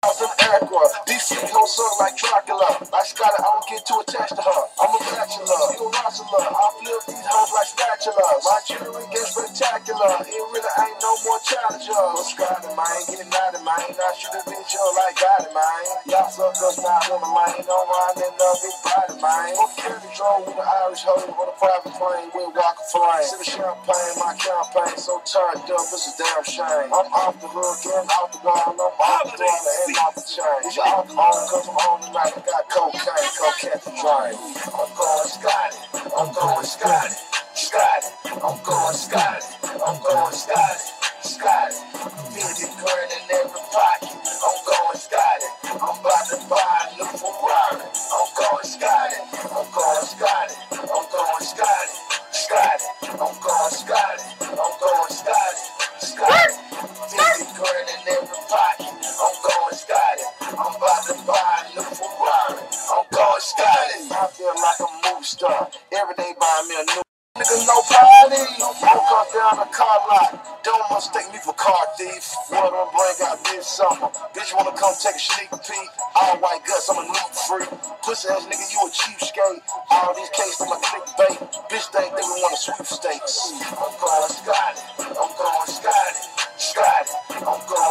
These feet don't suck like Dracula. I got it, I don't get too attached to her. I'm a bachelor, you a wrestler. I flip these hoes like spatulas. My jewelry gets spectacular. It really ain't no more challenger. What's got it, man? Getting out of mine. I shoot a bitch up like got it, man. Y'all suckers not women, man. Don't mind in love, big body, man. I'm carry drove with an Irish hoe on a private plane with Walker Flame. Sip of champagne, my campaign so turned up, it's a damn shame. I'm off the hook and off the wall. I'm off the dollar and off the chain. It's your off on, cause I'm on tonight. I got cocaine, go catch the drain. I'm going Scotty, I'm going Scotty, Scotty. I'm going Scotty, I'm going Scotty, Scotty. 50 grand in every pocket. I'm going Scotty, I'm about to buy a new Ferrari. I'm going Scotty, I'm going Scotty, I'm going Scotty, Scotty. I'm going Scotty, I'm going Scotty, Scotty. 50 grand in every pocket. I'm going Scotty, I'm about to buy a new Ferrari. I'm going Scotty. I feel like a movie star. Every day buying me a new nigga, no party. Woke up down the car lot. Don't mistake me for car thief. What I'm bring out this summer. Bitch wanna come take a sneak peek. All white guts, I'm a neat freak. Pussy ass nigga, you a cheapskate. All these cases, I'm a clickbait. Bitch think they want a sweepstakes. I'm going Scotty, I'm going Scotty, Scotty. I'm going